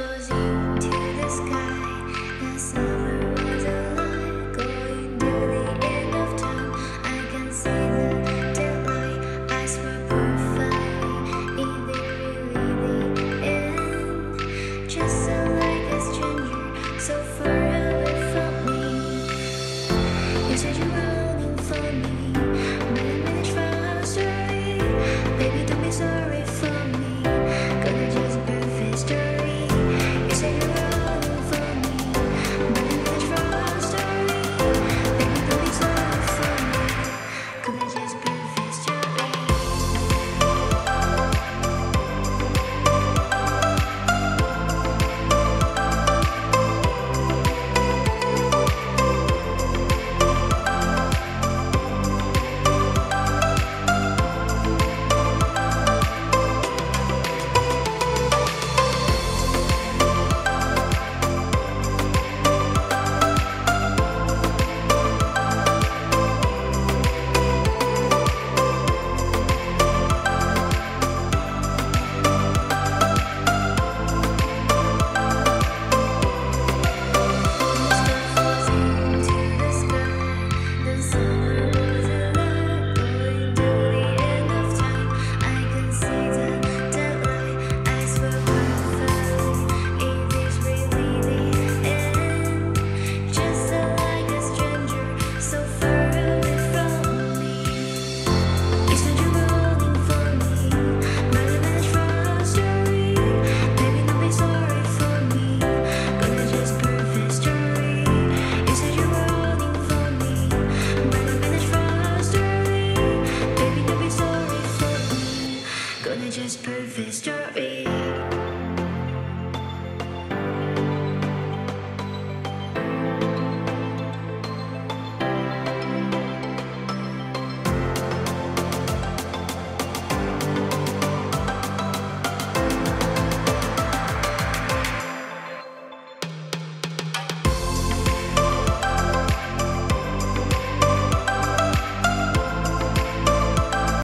was you to the sky. The summer was alive, going to the end of time. I can see the daylight. I swear perfectly, is it really the end? Just so like a stranger, so far away from me. You said you're longing for me, but I managed for our story. Baby, don't be sorry.